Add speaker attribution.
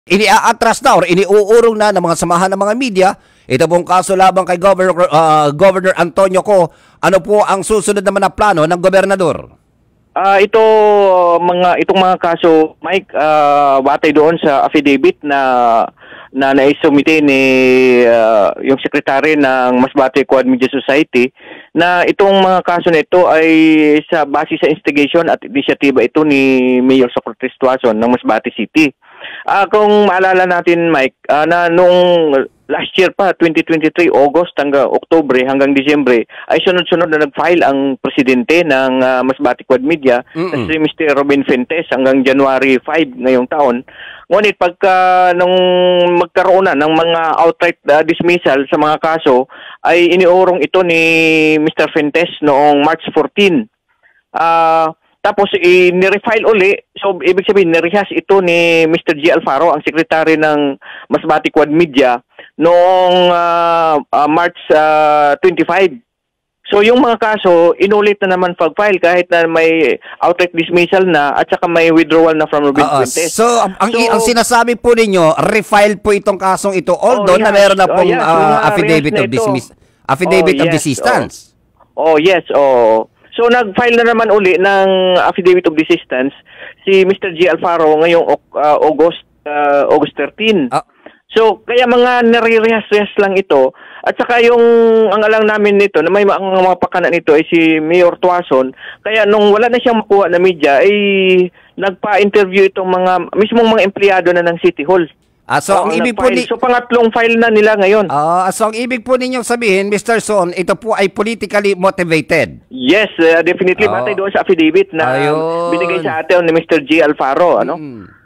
Speaker 1: iniaatras na or iniuurong na ng mga samahan ng mga media, ito pong kaso labang kay Governor Antonio Co. Ano po ang susunod naman na plano ng gobernador?
Speaker 2: Itong mga kaso, Mike, batay doon sa affidavit na naisumite ni yung sekretary ng Masbate Quad Media Society, na itong mga kaso na ito ay base sa instigation at inisyatiba ito ni Mayor Socrates Tuason ng Masbate City. Kung maalala natin, Mike, na nung last year pa, 2023, August hanggang Oktubre hanggang Disyembre, ay sunod-sunod na nag-file ang presidente ng Masbate Quad Media, si Mr. Robin Fuentes, hanggang January 5 ngayong taon. Ngunit nung magkaroon na ng mga outright dismissal sa mga kaso, ay iniurong ito ni Mr. Fuentes noong March 14. Tapos ni-refile uli. So ibig sabihin nirehas ito ni Mr. G. Alfaro, ang secretary ng Masbate Quad Media noong March 25. So yung mga kaso inulit na naman pag-file kahit na may outright dismissal na at saka may withdrawal na from Robin Fuentes.
Speaker 1: So ang sinasabi po ninyo, refile po itong kasong ito although na meron na pong affidavit of desistance.
Speaker 2: Yes. So nag-file na naman uli ng affidavit of desistance si Mr. G. Alfaro ngayong August 13. So kaya mga nare-rehas lang ito, at saka ang alam namin nito na may mga pakana nito ay si Mayor Tuason, kaya nung wala na siyang makuha na media ay nagpa-interview itong mismong mga empleyado na ng City Hall.
Speaker 1: So ang ibig po
Speaker 2: pangatlong file na nila ngayon.
Speaker 1: So ang ibig po ninyong sabihin, Mr. Son, ito po ay politically motivated.
Speaker 2: Yes, definitely batay doon sa affidavit na binigay sa atin ni Mr. G. Alfaro, ano?